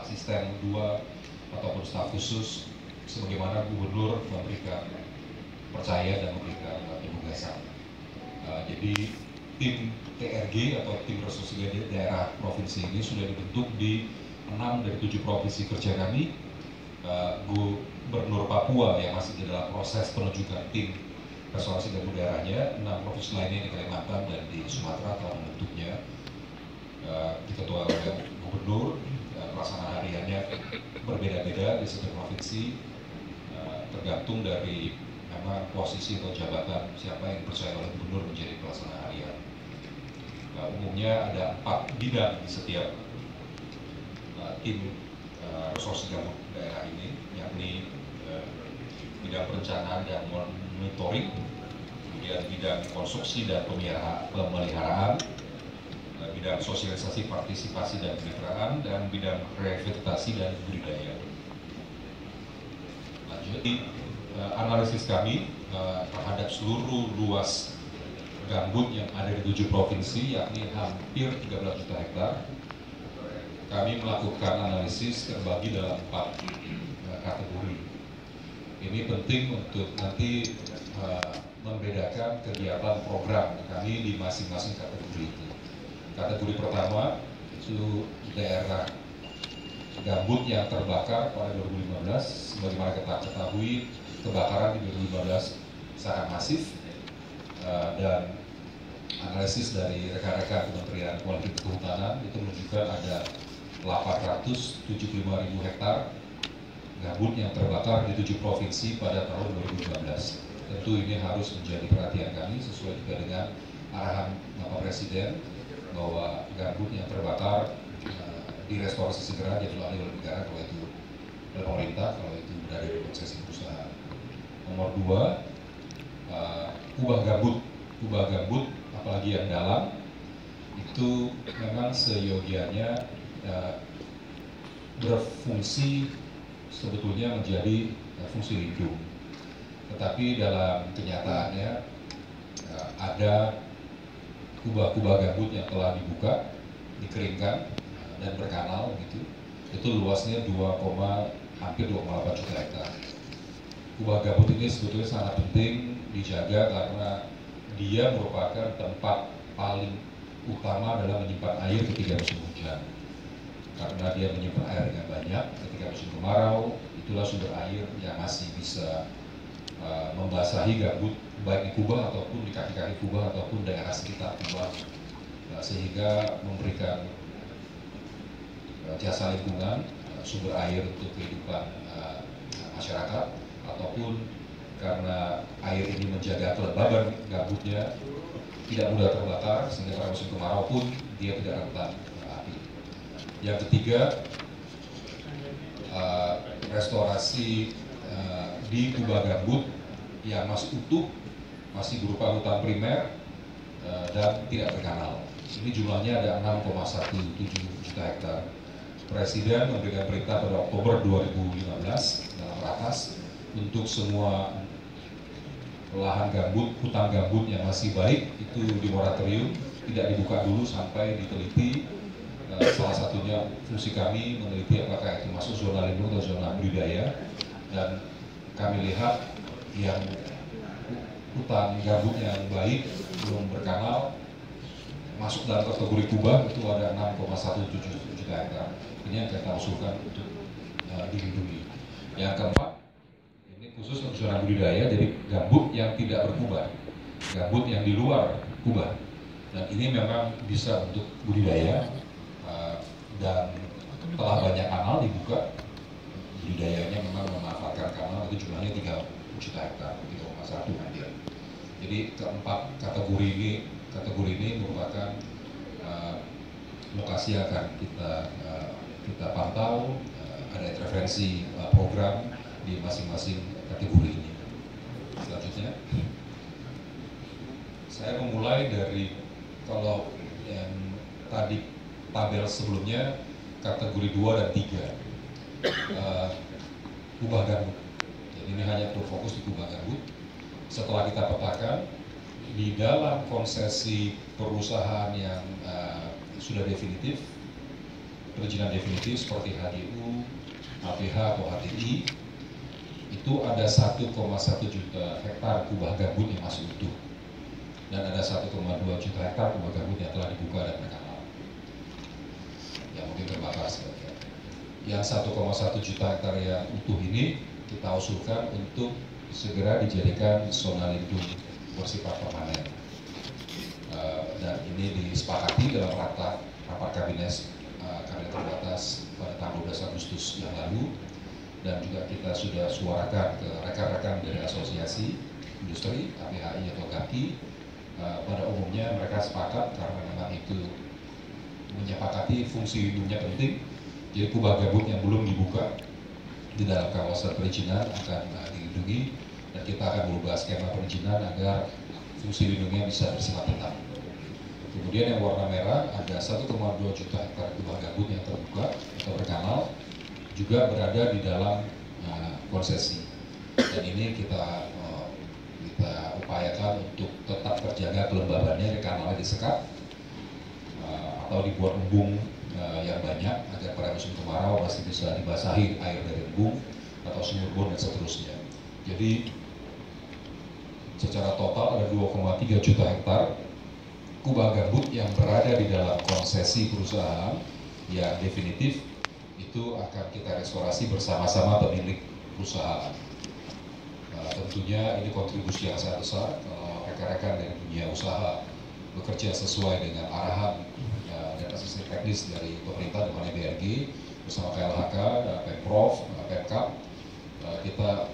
asisten 2 ataupun staf khusus sebagaimana gubernur memberikan percaya dan memberikan penugasan. Jadi tim TRG atau tim resursi daerah provinsi ini sudah dibentuk di 6 dari 7 provinsi kerja kami. Gubernur Papua yang masih di dalam proses penunjukan tim restorasi gambut daerahnya, 6 provinsi lainnya di Kalimantan dan di Sumatera telah membentuknya. Diketuai oleh gubernur, pelaksanaan hariannya berbeda-beda di setiap provinsi, tergantung dari memang posisi atau jabatan siapa yang dipercaya oleh gubernur menjadi pelaksana harian. Umumnya ada 4 bidang di setiap tim resursi gambut daerah ini, yakni bidang perencanaan dan monitoring, kemudian bidang konstruksi dan pemeliharaan, bidang sosialisasi, partisipasi dan kemitraan, dan bidang revitalisasi dan budidaya. Lanjut, analisis kami terhadap seluruh luas gambut yang ada di 7 provinsi, yakni hampir 13 juta hektar. Kami melakukan analisis terbagi dalam 4 kategori. Ini penting untuk nanti membedakan kegiatan program kami di masing-masing kategori itu. Kategori pertama itu daerah gambut yang terbakar pada 2015. Sebagaimana kita ketahui, kebakaran di 2015 sangat masif, dan analisis dari rekan-rekan Kementerian Koordinasi Kehutanan itu menunjukkan ada 875.000 hektar gambut yang terbakar di 7 provinsi pada tahun 2015. Tentu ini harus menjadi perhatian kami sesuai juga dengan arahan Bapak Presiden bahwa gambut yang terbakar direstorasi segera diambil alih oleh negara kalau itu oleh pemerintah, kalau itu berada di konsesi perusahaan. Nomor 2, kubah gambut apalagi yang dalam itu memang seyogianya berfungsi sebetulnya menjadi fungsi lindung, tetapi dalam kenyataannya ada kubah-kubah gambut yang telah dibuka, dikeringkan dan berkanal gitu. Itu luasnya hampir 2,8 juta hektar. Kubah gambut ini sebetulnya sangat penting dijaga karena dia merupakan tempat paling utama dalam menyimpan air ketika musim hujan. Karena dia menyimpan air dengan banyak ketika musim kemarau, itulah sumber air yang masih bisa membasahi gambut baik di kubah ataupun di kaki-kaki kubah ataupun daerah sekitar kubah, sehingga memberikan jasa lingkungan, sumber air untuk kehidupan masyarakat, ataupun karena air ini menjaga kelembaban gambutnya tidak mudah terbakar sehingga pada musim kemarau pun dia tidak rentan api. Yang ketiga, restorasi di kubah gambut yang masih utuh, masih berupa hutan primer dan tidak terkanal. Ini jumlahnya ada 6,17 juta hektar. Presiden memberikan perintah pada Oktober 2015 dalam ratas untuk semua lahan gambut, hutan gambut yang masih baik itu dimoratorium, tidak dibuka dulu sampai diteliti. Salah satunya fungsi kami meneliti apakah itu masuk zona lindung atau zona budidaya, dan kami lihat yang hutan gambut yang baik belum berkanal masuk dalam kategori kubah itu ada 6,17 juta hektar. Ini yang kita usulkan untuk dilindungi. Yang keempat, ini khusus untuk zona budidaya, jadi gambut yang tidak berkubah, gambut yang di luar kubah, dan ini memang bisa untuk budidaya, dan telah banyak kanal dibuka. Budidayanya memang memanfaatkan kanal itu jumlahnya 3 juta hektar, 3,1 hampir. Jadi keempat kategori ini merupakan lokasi yang akan kita pantau, ada intervensi program di masing-masing kategori ini. Selanjutnya, saya memulai dari kalau yang tadi tabel sebelumnya kategori 2 dan 3, kubah gambut. Jadi ini hanya berfokus di kubah gambut. Setelah kita petakan di dalam konsesi perusahaan yang sudah definitif, perizinan definitif seperti HGU, APH atau HTI, itu ada 1,1 juta hektar kubah gambut yang masih utuh, dan ada 1,2 juta hektar kubah gambut yang telah dibuka dan berkanal, yang mungkin terbakar sebagian. Yang 1,1 juta hektar yang utuh ini kita usulkan untuk segera dijadikan zona lindung bersifat permanen. Dan ini disepakati dalam rapat kabinet terbatas pada tanggal 12 Agustus yang lalu, dan juga kita sudah suarakan ke rekan-rekan dari asosiasi industri, APHI atau GAKI. Pada umumnya mereka sepakat karena memang itu menyepakati fungsi lindungnya penting. Jadi kubah gambut yang belum dibuka di dalam kawasan perizinan akan dilindungi, dan kita akan merubah skema perizinan agar fungsi lindungnya bisa bersifat tetap. Kemudian yang warna merah ada 1,2 juta hektar kubah gambut yang terbuka atau berkanal, juga berada di dalam konsesi. Dan ini kita upayakan untuk tetap terjaga kelembabannya, kanalnya disekat atau dibuat embung yang banyak agar pada musim kemarau masih bisa dibasahi air dari embung atau sumur bor dan seterusnya. Jadi secara total ada 2,3 juta hektar kubah gambut yang berada di dalam konsesi perusahaan yang definitif, itu akan kita restorasi bersama-sama pemilik perusahaan. Tentunya ini kontribusi yang sangat besar kalau rekan-rekan dari dunia usaha bekerja sesuai dengan arahan dan asisten teknis dari pemerintah dengan BRG bersama KLHK, Pemprov, Pemkab, kita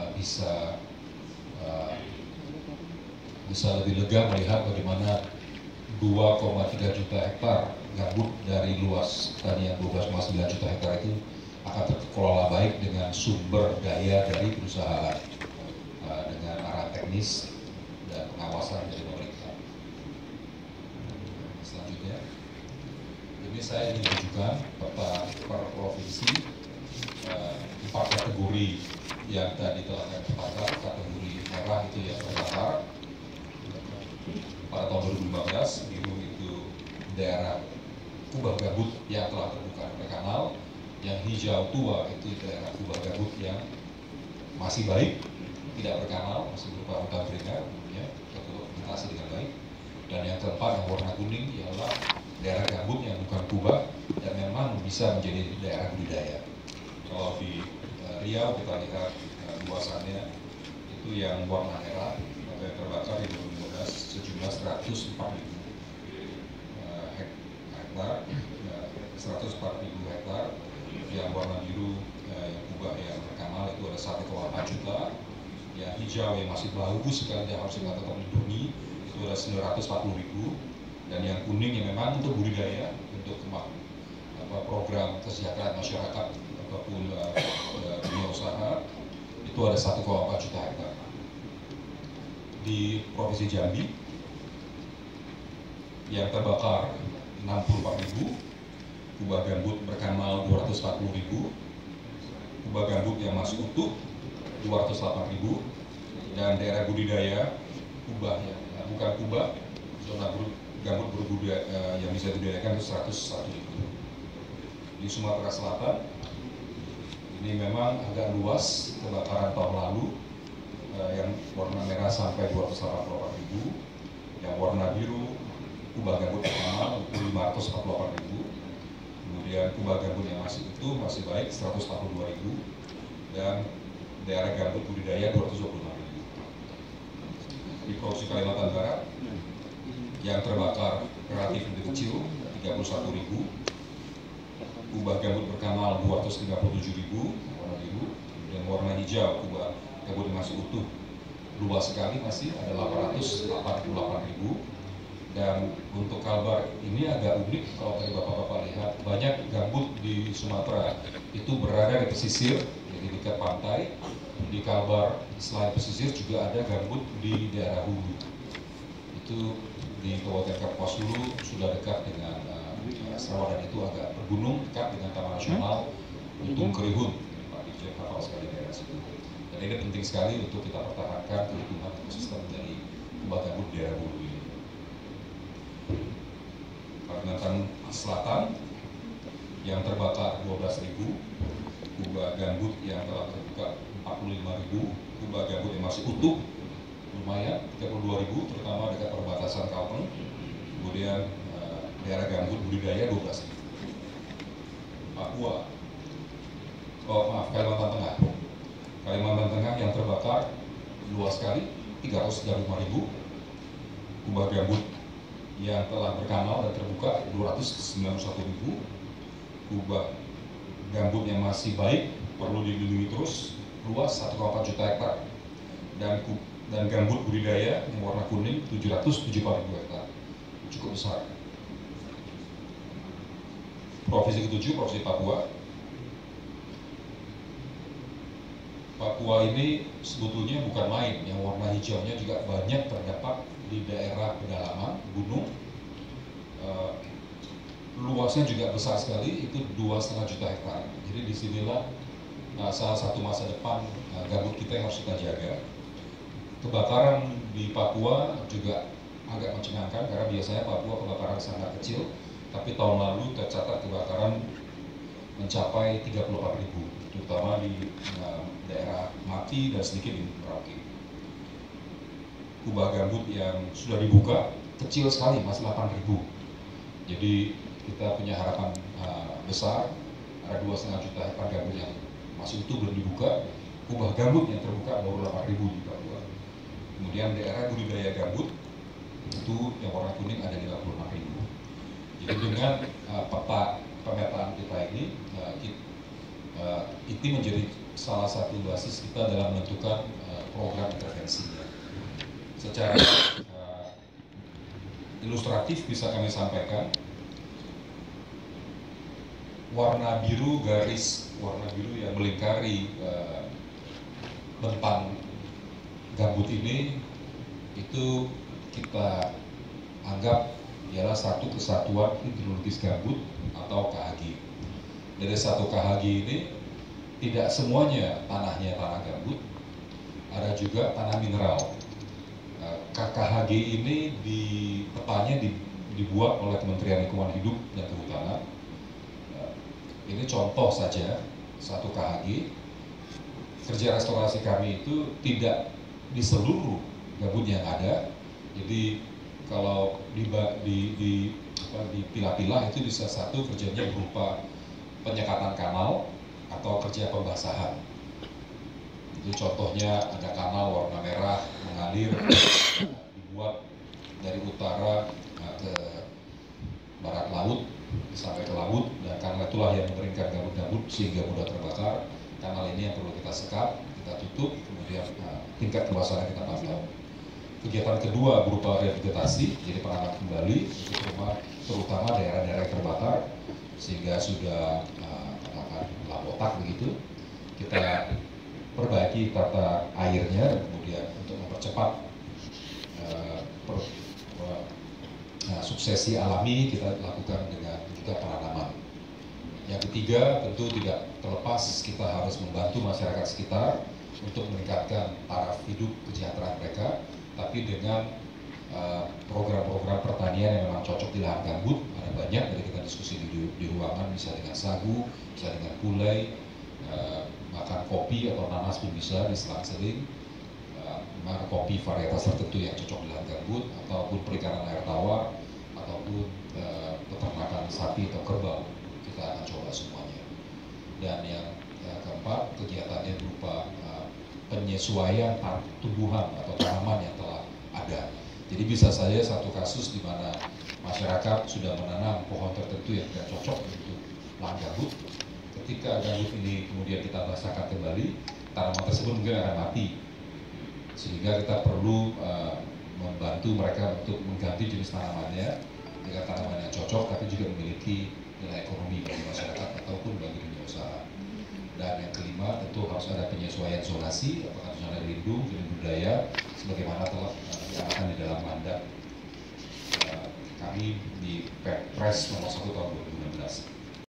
bisa lebih lega melihat bagaimana 2,3 juta hektar gambut dari luas tadi yang 12,9 juta hektar itu akan terkelola baik dengan sumber daya dari perusahaan dengan arah teknis dan pengawasan dari pemerintah. Selanjutnya, ini saya ingin tunjukkan peta per provinsi 4 kategori yang tadi telah kami terbakar. Kategori merah itu yang terbakar pada tahun 2015, biru itu daerah kubah gambut yang telah terbuka oleh kanal, yang hijau tua itu daerah kubah gambut yang masih baik, tidak berkanal, masih berupa hutan primer, terdokumentasi dengan baik. Dan yang keempat yang warna kuning ialah daerah gambut yang bukan kubah dan memang bisa menjadi daerah budidaya. Kalau di Riau kita lihat luasannya itu yang warna merah yang terbakar di 2015 sejumlah 104.000 hektar, 104.000 hektar. Yang warna biru yang kubah yang berkanal itu ada 1,4 juta. Yang hijau yang masih bagus sekali yang harus kita tetap lindungi itu ada 940.000. Dan yang kuning yang memang untuk budidaya, untuk program kesejahteraan masyarakat ataupun dunia usaha itu ada 1,4 juta hektar. Di Provinsi Jambi yang terbakar 64.000, kubah gambut berkanal 240.000, kubah gambut yang masih utuh 208.000, dan daerah budidaya kubah yang bukan kubah, zona gambut berbudidaya yang bisa dibudidayakan itu 101.000. Di Sumatera Selatan ini memang agak luas, kebakaran tahun lalu yang warna merah sampai 288.000, yang warna biru kubah gambut berkanal itu 548.000, kemudian kubah gambut yang masih utuh masih baik 142.000, dan daerah gambut budidaya 226.000. Di Provinsi Kalimantan Barat yang terbakar relatif lebih kecil 31.000, kubah gambut berkanal 257.000 warna biru, dan warna hijau kubah gambut yang masih utuh luas sekali masih ada 888.000. Dan untuk Kalbar ini agak unik, kalau tadi bapak-bapak lihat banyak gambut di Sumatera itu berada di pesisir, jadi dekat pantai. Di Kalbar selain pesisir juga ada gambut di daerah hulu, itu di Kabupaten Kapuas Hulu sudah dekat dengan Sarawak, dan itu agak bergunung dekat dengan Taman Nasional Untung Kerihun. Pak Dirjen hafal sekali daerah situ. Dan ini penting sekali untuk kita pertahankan kehidupan ekosistem dari kubah gambut di daerah hulu ini. Kalimantan Selatan yang terbakar 12.000, kubah gambut yang telah terbuka 45.000, kubah gambut yang masih utuh lumayan 32.000, terutama dekat perbatasan Kalteng. Kemudian daerah gambut budidaya 12.000. Papua, Kalimantan Tengah. Kalimantan Tengah yang terbakar luas sekali 335.000, kubah gambut yang telah berkanal dan terbuka 291.000, kubah gambut yang masih baik perlu dilindungi terus luas 1,4 juta hektar, dan gambut budidaya yang warna kuning 774.000 hektar, cukup besar. Provinsi ke-7, Provinsi Papua. Papua ini sebetulnya bukan main, yang warna hijaunya juga banyak terdapat di daerah pedalaman, gunung. Luasnya juga besar sekali, itu 2,5 juta hektar. Jadi disinilah salah satu masa depan gambut kita yang harus kita jaga. Kebakaran di Papua juga agak mencengangkan karena biasanya Papua kebakaran sangat kecil, tapi tahun lalu tercatat kebakaran mencapai 34.000, terutama di daerah Mati dan sedikit di Merauke. Kubah gambut yang sudah dibuka kecil sekali, masih 8.000. Jadi kita punya harapan besar, ada 2,5 juta hektar gambut yang masih utuh belum dibuka. Kubah gambut yang terbuka baru 8.000 di Papua. Kemudian daerah budidaya gambut itu yang warna kuning ada 56.000. Jadi dengan peta pemetaan kita ini, itu menjadi salah satu basis kita dalam menentukan program intervensinya. Secara ilustratif bisa kami sampaikan, warna biru yang melingkari bentang gambut ini itu kita anggap ialah satu kesatuan hidrologis gambut atau KHG. Dari satu KHG ini tidak semuanya tanahnya tanah gambut, ada juga tanah mineral. KHG ini petanya dibuat oleh Kementerian Lingkungan Hidup dan Kehutanan. Ini contoh saja satu KHG. Kerja restorasi kami itu tidak di seluruh gambut yang ada. Jadi kalau dipilah-pilah itu bisa satu kerjanya berupa penyekatan kanal atau kerja pembasahan. Itu contohnya ada kanal warna merah mengalir dibuat dari utara ke barat laut sampai ke laut, dan karena itulah yang mengeringkan gambut-gambut sehingga mudah terbakar. Kanal ini yang perlu kita sekap, kita tutup, kemudian tingkat keluasannya kita pantau. Kegiatan kedua berupa rehabilitasi, jadi penanganan kembali, terutama daerah-daerah yang terbakar, sehingga sudah katakan lapotak begitu. Kita perbaiki tata airnya, dan kemudian untuk mempercepat suksesi alami kita lakukan dengan juga penanaman. Yang ketiga tentu tidak terlepas kita harus membantu masyarakat sekitar untuk meningkatkan taraf hidup kesejahteraan mereka, tapi dengan program-program pertanian yang memang cocok di lahan gambut. Ada banyak dari kita diskusi di ruangan, bisa dengan sagu, bisa dengan gulai, makan kopi atau nanas pun bisa di selang-seling, makan kopi varietas tertentu yang cocok di lahan gambut, ataupun perikanan air tawar, ataupun peternakan sapi atau kerbau. Kita akan coba semuanya. Dan yang keempat, kegiatannya berupa penyesuaian tumbuhan atau tanaman yang telah ada. Jadi bisa saja satu kasus di mana masyarakat sudah menanam pohon tertentu yang tidak cocok untuk lahan gambut. Ketika gambut ini kemudian kita basahkan kembali, tanaman tersebut mungkin akan mati. Sehingga kita perlu membantu mereka untuk mengganti jenis tanamannya dengan tanaman yang cocok, tapi juga memiliki nilai ekonomi bagi masyarakat ataupun bagi dunia usaha. Dan yang kelima, tentu harus ada penyesuaian zonasi, apakah zona lindung, zona budaya, sebagaimana telah diarahkan di dalam mandat kami di Perpres nomor 1 tahun 2016.